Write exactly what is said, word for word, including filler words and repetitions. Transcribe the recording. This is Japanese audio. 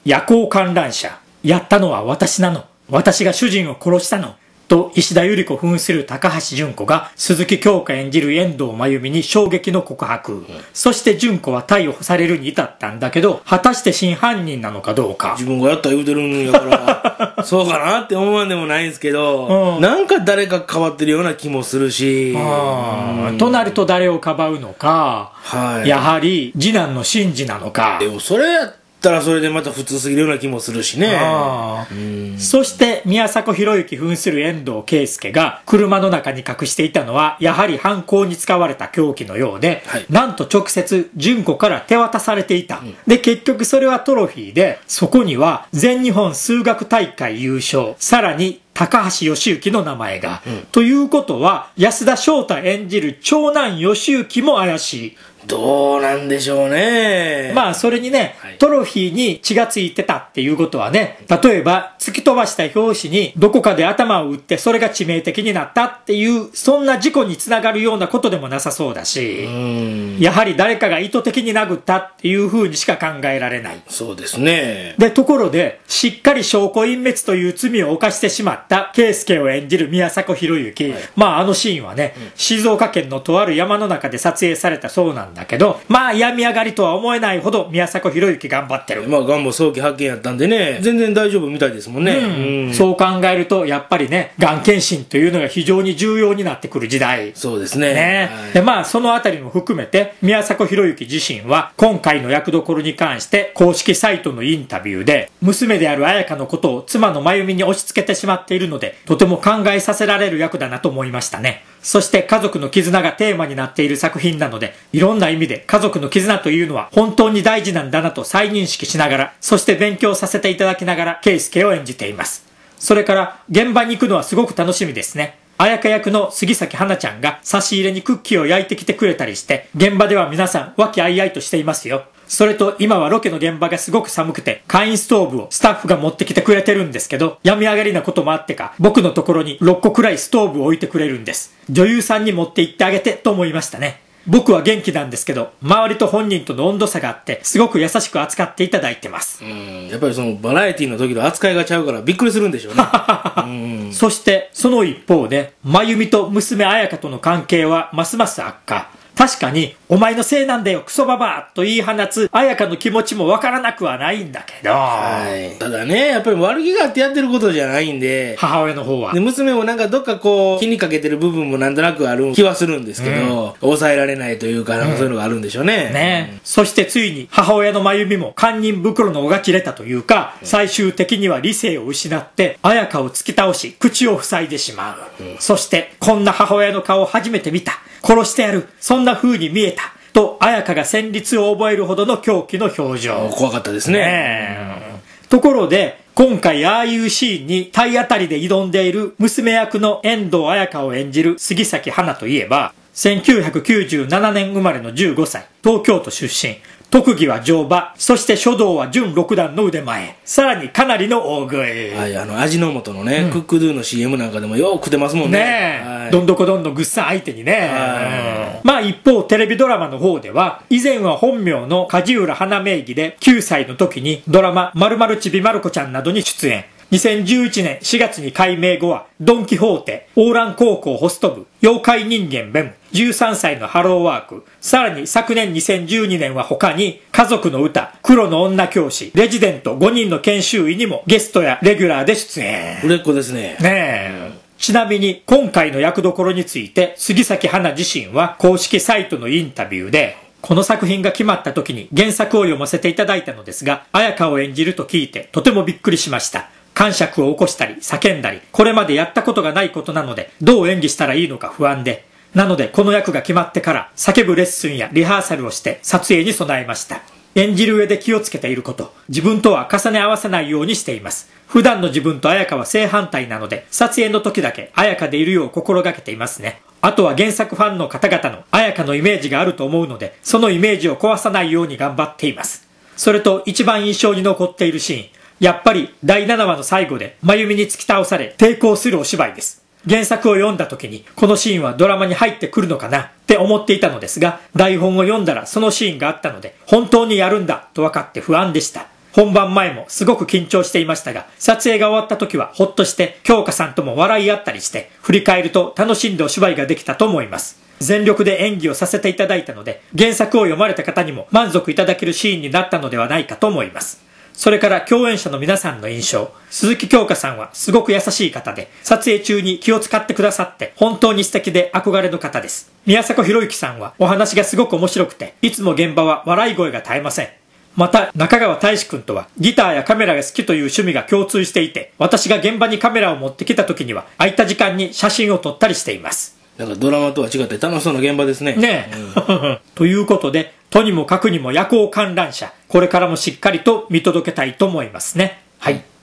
夜行観覧車。やったのは私なの。私が主人を殺したの。と石田ゆり子扮する高橋純子が鈴木京香演じる遠藤真由美に衝撃の告白、うん、そして純子は逮捕されるに至ったんだけど、果たして真犯人なのかどうか。 自分がやった言うてるんやからそうかなって思わんでもないんですけど、うん、なんか誰か変わってるような気もするし、 うん、となると誰をかばうのか、はい、やはり次男の真治なのか。 でもそれやったらそれでまた普通すぎるような気もするしね。 あ、うん、そして宮迫博之扮する遠藤圭介が車の中に隠していたのはやはり犯行に使われた凶器のようで、はい、なんと直接純子から手渡されていた、うん、で結局それはトロフィーで、そこには全日本数学大会優勝、さらに高橋義行の名前が、うん、ということは安田章太演じる長男義行も怪しい。 どうなんでしょうね。 まあそれにね、はい、トロフィーに血がついてたっていうことはね、例えば突き飛ばした拍子にどこかで頭を打ってそれが致命的になったっていうそんな事故につながるようなことでもなさそうだし、うーん、やはり誰かが意図的に殴ったっていう風にしか考えられない。 そうですね。 でところでしっかり証拠隠滅という罪を犯してしまった圭介を演じる宮迫博之、はい、まああのシーンはね、うん、静岡県のとある山の中で撮影されたそうなんだけど、まあ病み上がりとは思えないほど宮迫博之頑張ってる。 まあがんも早期発見やったんでね、全然大丈夫みたいですもんね、 うんうん、そう考えるとやっぱりね、がん検診というのが非常に重要になってくる時代。 そうですね、 ね、はい、でまあそのあたりも含めて宮迫博之自身は今回の役どころに関して公式サイトのインタビューで、娘である彩香のことを妻の真由美に押し付けてしまっているのでとても考えさせられる役だなと思いましたね。そして家族の絆がテーマになっている作品なので、いろんな意味で家族の絆というのは本当に大事なんだなと再認識しながら、そして勉強させていただきながら圭介を演じています。それから現場に行くのはすごく楽しみですね。彩香役の杉咲花ちゃんが差し入れにクッキーを焼いてきてくれたりして、現場では皆さん和気あいあいとしていますよ。それと今はロケの現場がすごく寒くて簡易ストーブをスタッフが持ってきてくれてるんですけど、病み上がりなこともあってか僕のところにろっこくらいストーブを置いてくれるんです。女優さんに持って行ってあげてと思いましたね。僕は元気なんですけど、周りと本人との温度差があってすごく優しく扱っていただいてます。 うん、やっぱりそのバラエティの時の扱いがちゃうからびっくりするんでしょうねうん、 そしてその一方で真由美と娘彩香との関係はますます悪化。確かにお前のせいなんだよクソババアと言い放つ彩香の気持ちもわからなくはないんだけど、 はい、ただね、やっぱり悪気があってやってることじゃないんで、 母親の方はで娘もなんかどっかこう気にかけてる部分もなんとなくある気はするんですけど、うん、抑えられないというか、なんかそういうのがあるんでしょうね、うん、ね、うん、そしてついに母親の真由美も堪忍袋の緒が切れたというか、うん、最終的には理性を失って彩香を突き倒し口を塞いでしまう、うん、そしてこんな母親の顔を初めて見た、殺してやる、そんな風に見えたと彩香が戦慄を覚えるほどの狂気の表情。 怖かったですね。 ね、ところで今回ああいうシーンに体当たりで挑んでいる娘役の遠藤彩香を演じる杉咲花といえば、せんきゅうひゃくきゅうじゅうななねん生まれのじゅうごさい、東京都出身、特技は乗馬、そして書道は準六段の腕前、さらにかなりの大食い。 はい、あの味の素のね、うん、クックドゥの シーエム なんかでもよく食ってますもんね。 ねえ、 はい、 どんどこどんどんぐっさん相手にね。まあ一方テレビドラマの方では、以前は本名の梶浦花名義できゅうさいの時にドラマまるまるちびまる子ちゃんなどに出演。にせんじゅういちねんしがつに改名後はドンキホーテ、オーラン高校ホスト部、妖怪人間ベム、じゅうさんさいのハローワーク、さらに昨年にせんじゅうにねんは他に家族の歌、黒の女教師、レジデントごにんの研修医にもゲストやレギュラーで出演。 売れっ子ですね。 ねえ、ちなみに今回の役どころについて杉咲花自身は公式サイトのインタビューで、この作品が決まった時に原作を読ませていただいたのですが、彩香を演じると聞いてとてもびっくりしました。感触を起こしたり叫んだり、これまでやったことがないことなのでどう演技したらいいのか不安で、なのでこの役が決まってから叫ぶレッスンやリハーサルをして撮影に備えました。演じる上で気をつけていること、自分とは重ね合わせないようにしています。普段の自分と彩香は正反対なので、撮影の時だけ彩香でいるよう心がけていますね。あとは原作ファンの方々の彩香のイメージがあると思うので、そのイメージを壊さないように頑張っています。それと一番印象に残っているシーン、やっぱりだいななわの最後で真由美に突き倒され抵抗するお芝居です。原作を読んだ時にこのシーンはドラマに入ってくるのかなって思っていたのですが、台本を読んだらそのシーンがあったので本当にやるんだと分かって不安でした。 本番前もすごく緊張していましたが、撮影が終わった時はほっとして京香さんとも笑い合ったりして、振り返ると楽しんでお芝居ができたと思います。全力で演技をさせていただいたので、原作を読まれた方にも満足いただけるシーンになったのではないかと思います。それから共演者の皆さんの印象。鈴木京香さんはすごく優しい方で、撮影中に気を使ってくださって本当に素敵で憧れの方です。宮迫博之さんはお話がすごく面白くて、いつも現場は笑い声が絶えません。また、中川大志くんとはギターやカメラが好きという趣味が共通していて、私が現場にカメラを持ってきた時には空いた時間に写真を撮ったりしています。 なんかドラマとは違って楽しそうな現場ですね。 ねえ。うん、ということで、とにもかくにも夜行観覧車、これからもしっかりと見届けたいと思いますね。はい。